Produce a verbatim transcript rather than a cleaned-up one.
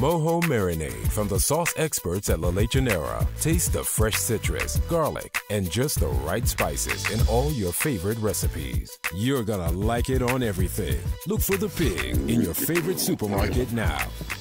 Mojo Marinate from the sauce experts at La Lechonera. Taste the fresh citrus, garlic, and just the right spices in all your favorite recipes. You're gonna like it on everything. Look for the pig in your favorite supermarket now.